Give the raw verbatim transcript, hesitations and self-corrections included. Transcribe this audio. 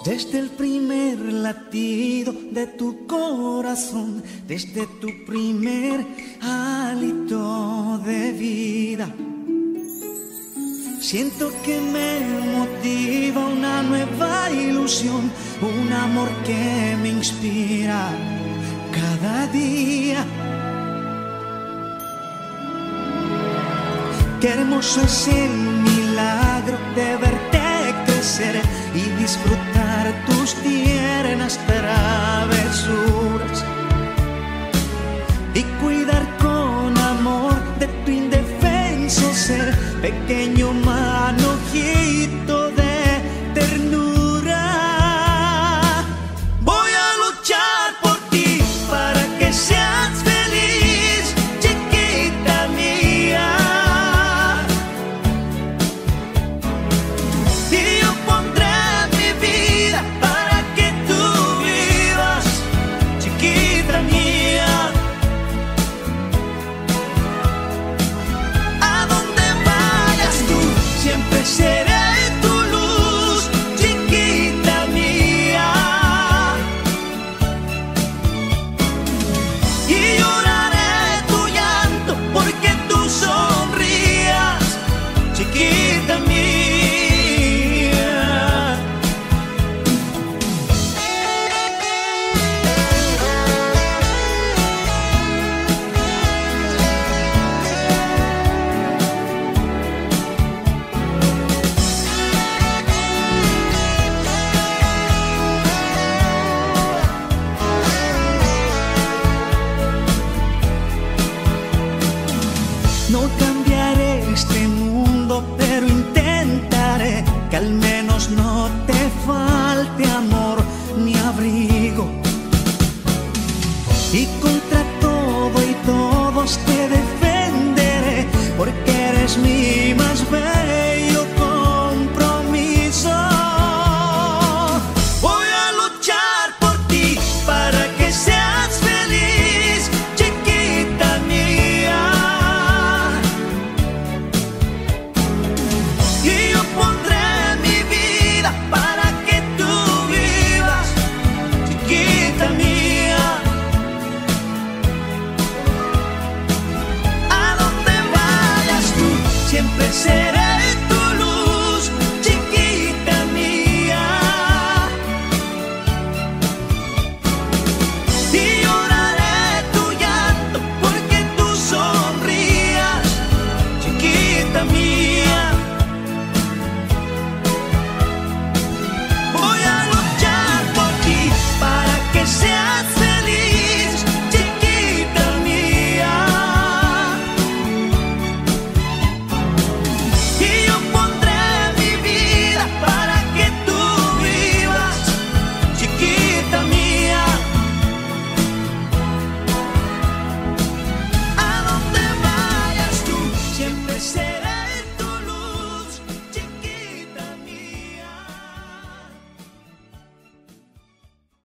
Desde el primer latido de tu corazón, desde tu primer hálito de vida, siento que me motiva una nueva ilusión, un amor que me inspira cada día. Qué hermoso es el milagro de verte crecer y disfrutar tus tiernas travesuras y cuidar con amor de tu indefenso ser, pequeño humano